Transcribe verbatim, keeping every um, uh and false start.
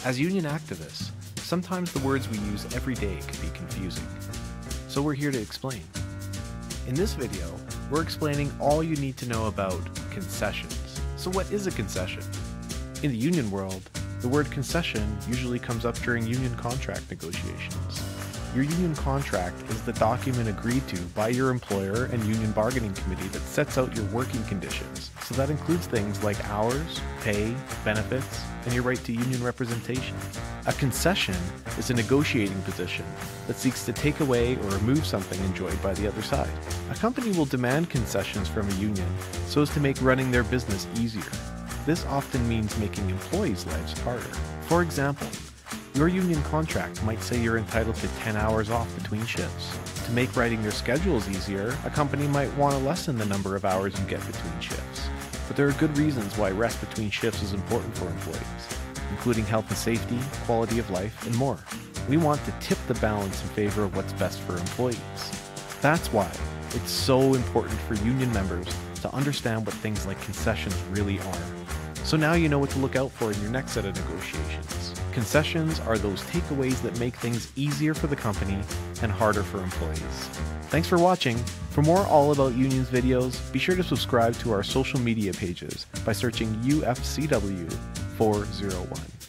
As union activists, sometimes the words we use every day can be confusing. So we're here to explain. In this video, we're explaining all you need to know about concessions. So what is a concession? In the union world, the word concession usually comes up during union contract negotiations. Your union contract is the document agreed to by your employer and union bargaining committee that sets out your working conditions. So that includes things like hours, pay, benefits, and your right to union representation. A concession is a negotiating position that seeks to take away or remove something enjoyed by the other side. A company will demand concessions from a union so as to make running their business easier. This often means making employees' lives harder. For example, your union contract might say you're entitled to ten hours off between shifts. To make writing your schedules easier, a company might want to lessen the number of hours you get between shifts. But there are good reasons why rest between shifts is important for employees, including health and safety, quality of life, and more. We want to tip the balance in favor of what's best for employees. That's why it's so important for union members to understand what things like concessions really are. So now you know what to look out for in your next set of negotiations. Concessions are those takeaways that make things easier for the company and harder for employees. Thanks for watching. For more All About Unions videos, be sure to subscribe to our social media pages by searching U F C W four oh one.